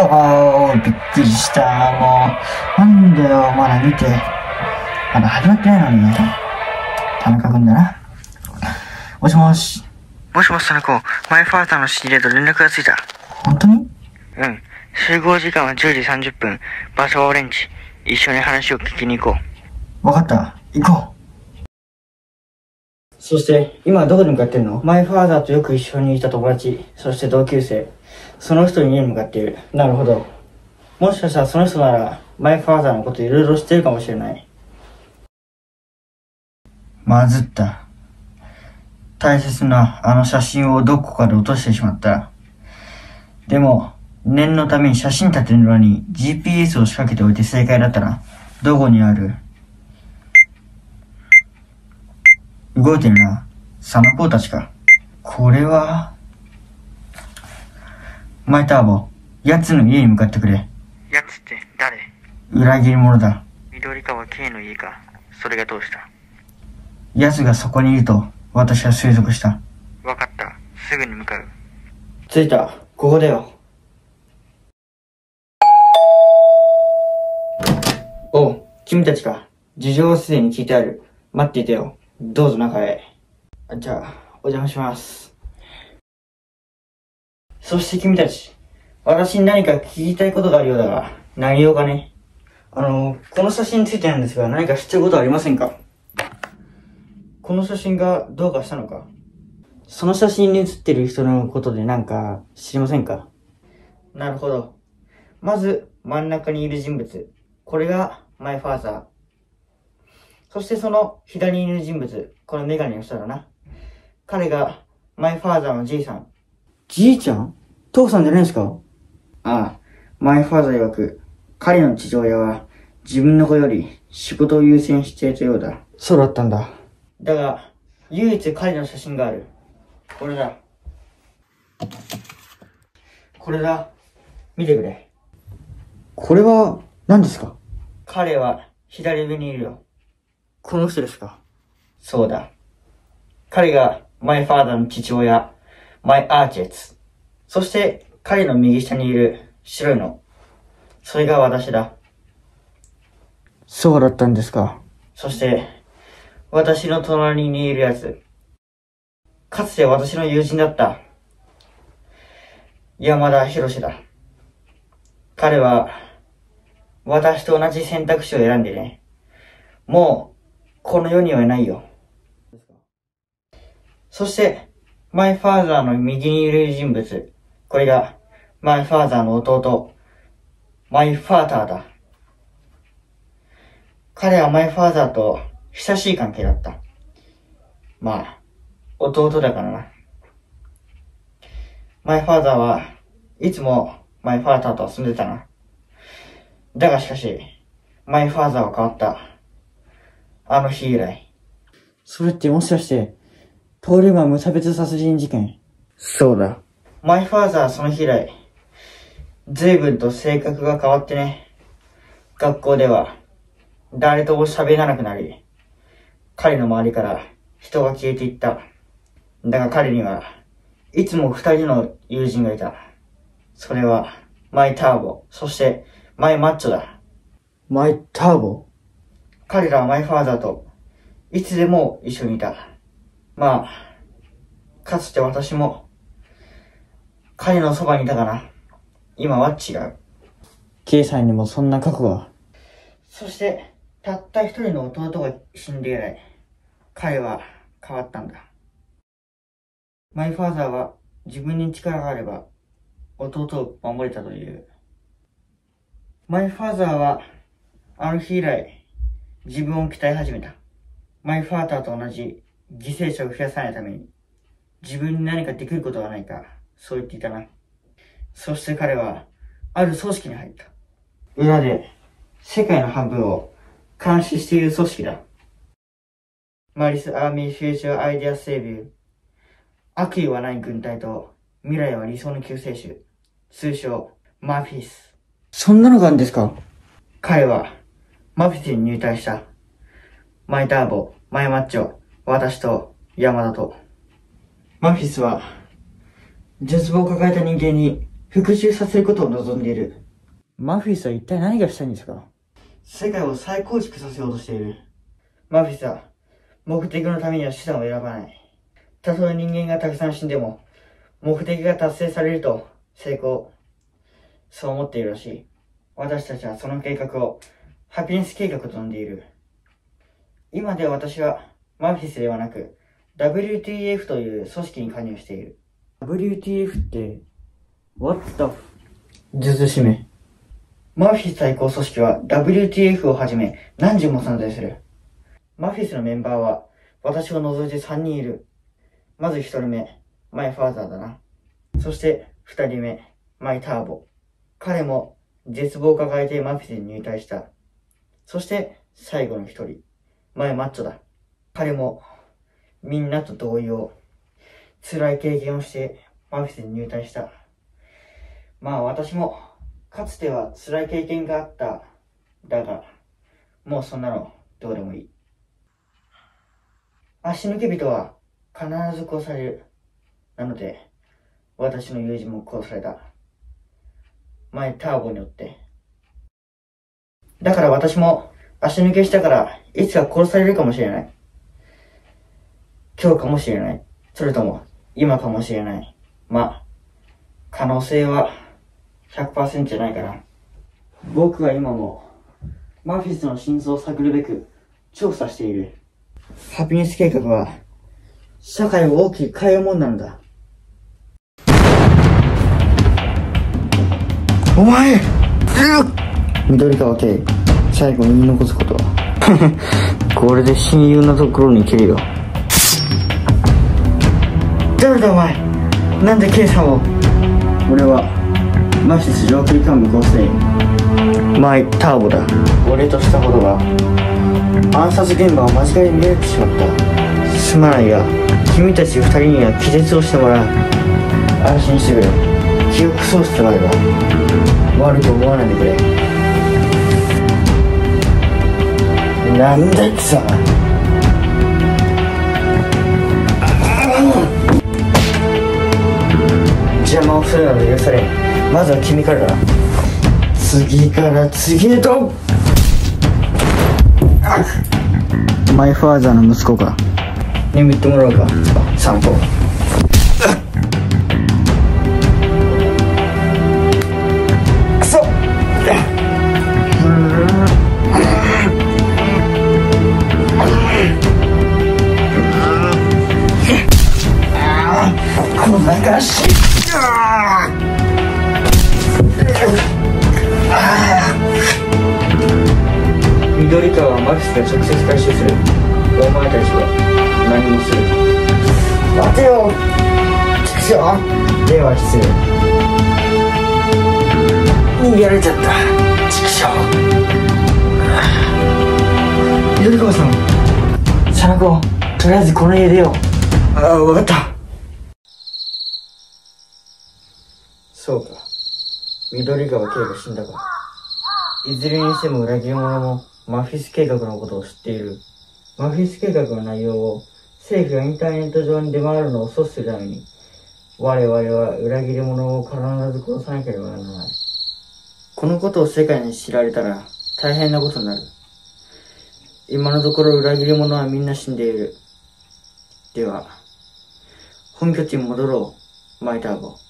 びっくりした。もう、なんだよ、まだ見て。まだ始まってないのに。田中君だな。もしもし。 もしもし、田中、マイファーザーの知り合いと連絡がついた。 本当に？ うん。集合時間は10時30分。場所は俺んち。一緒に話を聞きに行こう。わかった。行こう。そして、今はどこに向かってんの？マイファーザーとよく一緒にいた友達、そして同級生。その人に家に向かっている。なるほど。もしかしたらその人なら、マイファーザーのこといろいろ知ってるかもしれない。まずった。大切なあの写真をどこかで落としてしまった。でも、念のために写真立てるのに GPS を仕掛けておいて正解だったな。どこにある？動いてるな。サマコーたちか。これはマイターボ、奴の家に向かってくれ。 奴って誰？ 裏切り者だ。 緑川 K の家か。それがどうした？ 奴がそこにいると私は推測した。 わかった。すぐに向かう。 着いた。ここだよ。おう、君たちか。事情はすでに聞いてある。待っていてよ。どうぞ中へ。じゃあ、お邪魔します。そして君たち、私に何か聞きたいことがあるようだが、何用かね。この写真についてなんですが、何か知ってることはありませんか？この写真がどうかしたのか？その写真に写ってる人のことで何か知りませんか？なるほど。まず、真ん中にいる人物。これがマイファーザー。そしてその左にいる人物。このメガネの人だな。彼がマイファーザーのじいさん。じいちゃん？父さんじゃないですか？ああ。マイファーザー曰く、彼の父親は自分の子より仕事を優先していたようだ。そうだったんだ。だが、唯一彼の写真がある。これだ。これだ。見てくれ。これは何ですか？彼は左上にいるよ。この人ですか？そうだ。彼がマイファーザーの父親、マイアーチェツ。そして彼の右下にいる白いの。それが私だ。そうだったんですか。そして、私の隣にいるやつ。かつて私の友人だった。山田博だ。彼は、私と同じ選択肢を選んでね。もう、この世にはいないよ。そして、マイファーザーの右にいる人物。これが、マイファーザーの弟、マイファーターだ。彼はマイファーザーと親しい関係だった。まあ、弟だからな。マイファーザーはいつもマイファーターと遊んでたな。だがしかし、マイファーザーは変わった。あの日以来。それってもしかして、通り魔無差別殺人事件？そうだ。マイファーザーはその日以来、随分と性格が変わってね。学校では、誰とも喋らなくなり、彼の周りから人が消えていった。だが彼にはいつも2人の友人がいた。それは、マイターボ、そしてマイマッチョだ。マイターボ？彼らはマイファーザーといつでも一緒にいた。まあ、かつて私も彼のそばにいたかな。今は違う。K さんにもそんな過去が。そして、たった一人の弟が死んで以来、彼は変わったんだ。マイファーザーは自分に力があれば弟を守れたという。マイファーザーはあの日以来自分を鍛え始めた。マイファーターと同じ犠牲者を増やさないために自分に何かできることはないか、そう言っていたな。そして彼はある組織に入った。裏で世界の半分を監視している組織だ。マリス・アーミー・フューチャー・アイデア・セービュー。悪意はない軍隊と未来は理想の救世主。通称、マフィス。そんなのがあるんですか？彼は、マフィスに入隊した。マイターボ、マイマッチョ、私と山田と。マフィスは、絶望を抱えた人間に復讐させることを望んでいる。マフィスは一体何がしたいんですか？世界を再構築させようとしている。マフィスは目的のためには手段を選ばない。たとえ人間がたくさん死んでも、目的が達成されると成功。そう思っているらしい。私たちはその計画をハピネス計画と呼んでいる。今では私はマフィスではなく WTF という組織に加入している。WTF って What the 術師名。マフィス対抗組織は WTF をはじめ何十も存在する。マフィスのメンバーは私を除いて3人いる。まず1人目、マイファーザーだな。そして2人目、マイターボ。彼も絶望を抱えてマフィスに入隊した。そして最後の1人、マイマッチョだ。彼もみんなと同様、辛い経験をしてマフィスに入隊した。まあ私もかつては辛い経験があった。だが、もうそんなのどうでもいい。足抜け人は必ず殺される。なので、私の友人も殺された。前ターボによって。だから私も足抜けしたからいつか殺されるかもしれない。今日かもしれない。それとも今かもしれない。まあ、可能性は 100% じゃないかな。僕は今もマフィスの真相を探るべく調査している。ハピネス計画は社会を大きく変えるもんなのだ。お前、緑川圭、最後に言い残すことはこれで親友のところに行けるよ。誰だお前、なんで圭さんを。俺はマフィス上級幹部構成員マイターボだ。俺としたことが暗殺現場を間違いに見られてしまった。すまないが君たち二人には気絶をしてもらう。安心してくれ。記憶喪失があれば悪く思わないでくれ。なんだ貴様。邪魔をするなど許されん。まずは君からだ。次から次へと。マイファーザーの息子か。眠ってもらおうか。散歩。くそ。こんな感じ。緑川はマフィスが直接回収する。お前たちは何もする。待てよ畜生。では失礼。逃げられちゃった畜生。緑川さん、佐野子、とりあえずこの家出よう。ああ、分かった。そうか、緑川圭が死んだか。いずれにしても裏切り者もマフィス計画のことを知っている。マフィス計画の内容を政府がインターネット上に出回るのを阻止するために、我々は裏切り者を必ず殺さなければならない。このことを世界に知られたら大変なことになる。今のところ裏切り者はみんな死んでいる。では、本拠地に戻ろう、マイターボ。